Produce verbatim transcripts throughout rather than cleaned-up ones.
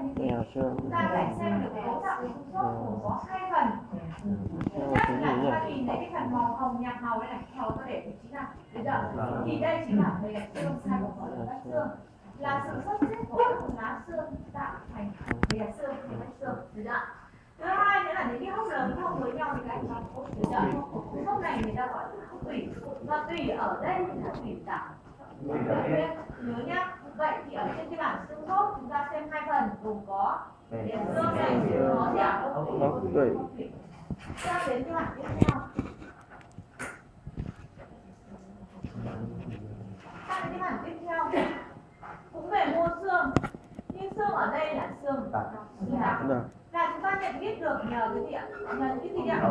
hình hình chúng ta phải xem được cấu tạo của xương khớp gồm có hai phần. Thứ nhất là chúng ta nhìn thấy cái phần màu hồng nhạt màu đây này, màu tôi để vị trí nào, được chưa? Thì đây chính là bề mặt xương hay còn gọi là vách xương, là sự sắp xếp của các lá xương tạo thành bề mặt xương, bề mặt xương, được chưa? Thứ hai nữa là những cái hốc lớn thông với nhau thì các anh có được chưa? Hốc này người ta gọi là hốc tủy, và tủy ở đây là tủy tạo. Nhớ nhá. Vậy thì ở trên cái bảng xương khớp chúng ta xem hai phần gồm có điểm xương này có gì ạ? Hốc tủy. Sang đến cái bảng tiếp theo. Sang đến cái bảng tiếp theo cũng về mô xương, nhưng xương ở đây là xương xương đặc. Là chúng ta nhận biết được nhờ cái gì ạ? Nhờ cái gì ạ?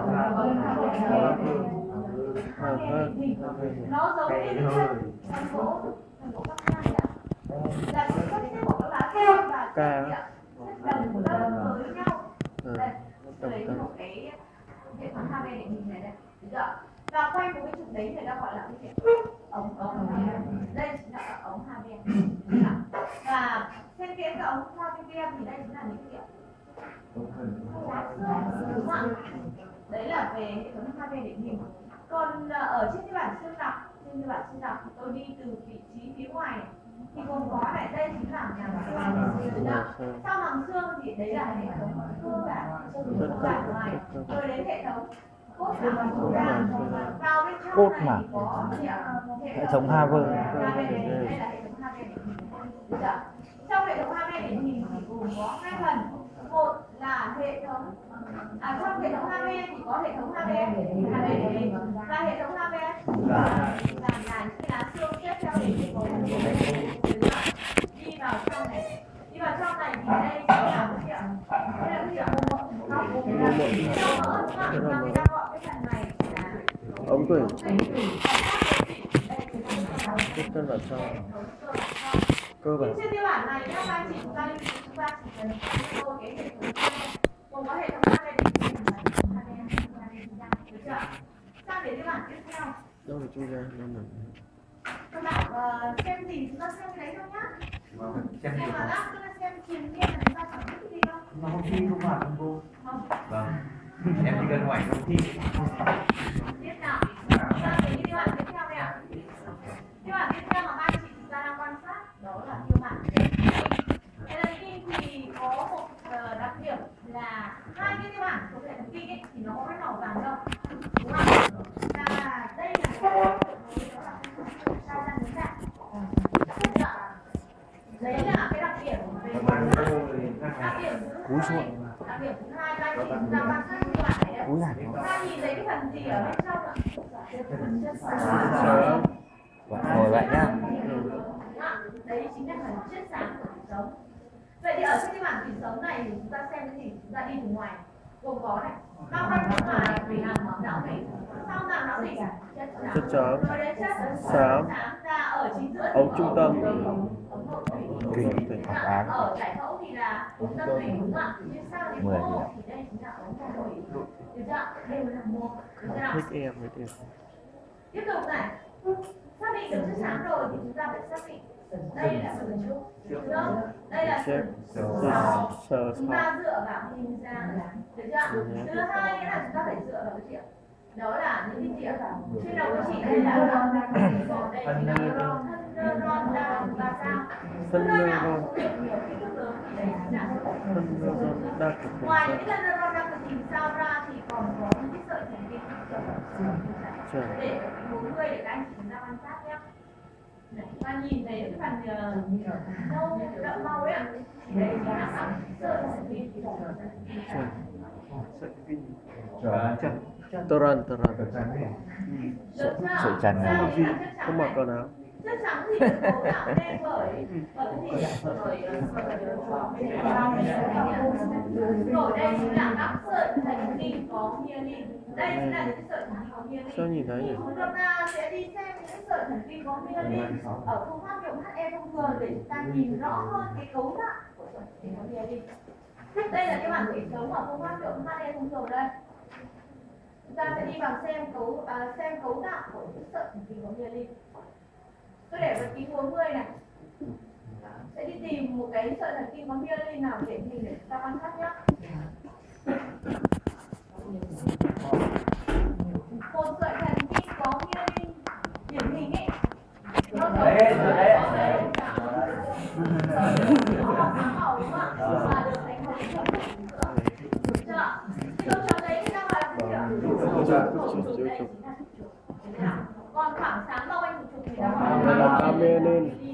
Nó giống như cái chân thành gỗ, thành gỗ các nhang ạ. Là sự sắp xếp của các lá xương và xếp đồng tâm với nhau. Đây, lấy một cái hệ thống hai bên để nhìn này đây, được chưa? Và quanh một cái trục đấy người ta gọi là cái gì? Ống ống hai bên. Đây chính là ống hai bên. Và trên cái ống hai bên kia thì đây chính là những cái lá xương, đúng không ạ? Đấy là về hệ thống hai bên để nhìn. Còn ở trên cái bảng xương đặc, trên cái bảng xương đặc thì tôi đi từ vị trí phía ngoài này, thì gồm có này, đây chính là màng xương. Sau màng xương thì đấy là hệ thống cơ bản, cơ bản ngoài. Rồi đến hệ thống cốt màng. Vào bên trong này thì có hệ thống Haver. Đây là hệ thống Haver để nhìn. Trong hệ thống Haver để nhìn thì gồm có hai phần. Một là hệ thống à, trong hệ thống Haver thì có hệ thống Haver và hệ thống Haver là là những lá xương xếp theo hình đi vào trong này, đi vào trong này thì đây chính là cái gì ạ? Đây là cái gì ạ? Trong mỡ, và người ta gọi cái phần này là ống tủy. Tiếp thân vào trong cơ bản. Trên tiêu bản này các anh chị chúng ta lưu ý chúng ta chỉ cần một cái hệ thống gồm có hệ thống hai bên và hệ thống hai bên, được chưa? Sang đến cái bản tiếp theo. Đâu là chui ra nó nằm. Các bạn uh, xem gì chúng ta xem cái đấy thôi nhá. Xem mà lát chúng ta xem truyền miên là chúng ta chẳng biết cái gì đâu. Nó không thi không phải không cô? Không. Vâng. Em chỉ cần hỏi không thi. Tiếp nào. Sang đến cái bản tiếp theo đây ạ. Cái bản tiếp theo mà các chị chúng ta đang quan sát đó là tiêu bản. Hệ thần kinh thì có một uh, đặc điểm là hai cái tiêu bản của hệ thần kinh ấy thì nó có cái màu vàng đâu, đúng không? Và đây là cái đó là sao ra đến dạng. Đấy là cái đặc điểm về quan sát. Đặc điểm thứ hai, đặc điểm thứ hai các chị chúng ta quan sát tiêu bản này đấy. Chúng ta nhìn thấy cái phần gì ở bên trong ạ? Ngồi vậy nhá. Đấy chính là phần chất xám của tủy sống. Vậy thì ở trên cái bảng tủy sống này thì chúng ta xem cái gì? Chúng ta đi từ ngoài gồm có này, bao quanh bên ngoài tủy hàm ở não tủy, sau màng não tủy Chất xám. rồi đến chất Xám. ra ở chính giữa Ống trung tâm. ống nội tủy. Ở giải phẫu thì là ống tâm tủy, đúng không ạ? Nhưng sau đến mô thì đây chính là ống nội tủy. Được chưa? Đây là mô. Thích em với em. Tiếp tục này, xác định được chất xám rồi thì chúng ta phải xác định đây là sừng trụ, đúng không? Đây là sừng sọ. Chúng ta dựa vào hình ra là được chưa? Thứ hai nữa là chúng ta phải dựa vào cái gì ạ? Đó là những cái gì ạ? Trên đầu của chị đây là đây chính là neuron, thân neuron đa và sao? Thân neuron. Nhiều kích thước lớn thì đây chính là thân neuron đa cực. Ngoài những thân neuron đa cực hình sao ra thì còn có những cái sợi thần kinh để bốn mươi để các anh chị chúng ta quan sát nhé. Và nhìn thấy cái phần nâu đậm màu ấy ạ, thì đây chính là sợi thần kinh. Toran, toran. Sợi trần này. Không mặc quần áo. Chất trắng thì được cấu tạo nên bởi bởi cái gì? Bởi rồi đây chính là các sợi thần kinh có myelin. Đây chính là những sợi thần kinh có myelin. Sao nhìn thấy nhỉ? Chúng ta sẽ đi xem những sợi thần kinh có myelin ở phương pháp dụng hát e thông thường để chúng ta nhìn rõ hơn cái cấu tạo của sợi thần kinh có myelin. Đây là cái bảng tủy sống ở phương pháp dụng hát e thông thường đây. Chúng ta sẽ đi vào xem cấu à, xem cấu tạo của những sợi thần kinh có myelin. Tôi để vật kính bốn mươi này. sẽ đi tìm một cái sợi thần kinh có myelin nào điển hình để chúng ta quan sát nhé. Một sợi thần kinh có myelin điển hình ấy, nó giống Đấy, như đấy, đấy. màu đúng không ạ? Và được thành một cái được chưa? Thì câu chó đấy thì ta gọi là cái gì ạ? Còn khoảng sáng bao quanh một chục thì ta gọi là Là myelin.